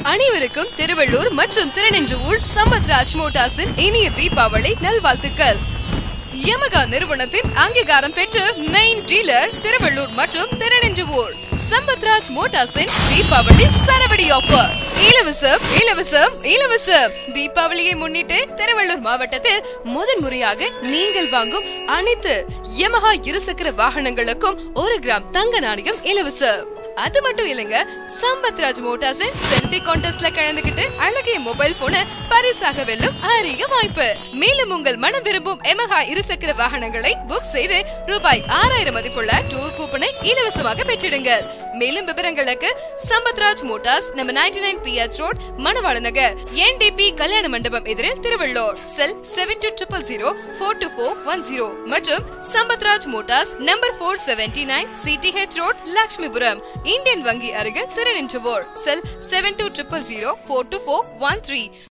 அனைவருக்கும் திருவள்ளூர் மற்றும் திருநின்றவூர் சம்பத்ராஜ் மோட்டார்ஸின் இனிய தீபாவளி நல்வாழ்த்துக்கள். யமகா நிறுவனத்தின் அங்கீகாரம் பெற்ற மெயின் டீலர் திருவள்ளூர் மற்றும் திருநின்றவூர் சம்பத்ராஜ் மோட்டார்ஸின் தீபாவளி சரவடி ஆஃபர். இலவசம் இலவசம் இலவசம். தீபாவளியை முன்னிட்டு திருவள்ளூர் மாவட்டத்தில் முதன்முறையாக நீங்கள் வாங்கும் அனைத்து யமஹா இருசக்கர வாகனங்களுக்கும் 1 கிராம் தங்க நாணயம் இலவசம். அது மட்டும் இல்லங்க, சம்பத்ராஜ் மோட்டார்ஸ் செல்ஃபி கான்டெஸ்ட்ல கலந்துகிட்டு அழகிய மொபைல் போனை பரிசாக வெல்லும் அரிய வாய்ப்பு. மேலும் உங்கள் மனம் விரும்பும் யமஹா இருசக்கர வாகனங்களை புக் செய்து ரூபாய் 6000 மதிப்புள்ள டூர் கூப்பனை இலவசமாக பெற்றிடுங்கள். மேலும் விவரங்களுக்கு Sampathraj motors number 99 PH road, Manavala Nagar, NDP கல்யாண மண்டபம் எதிரில், திருவள்ளூர். செல் 7200042410 மற்றும் Sampathraj motors number 479 CTH road, Lakshmipuram, Indian வங்கி அருகில், திருநின்றவூர். செல் 7200042413.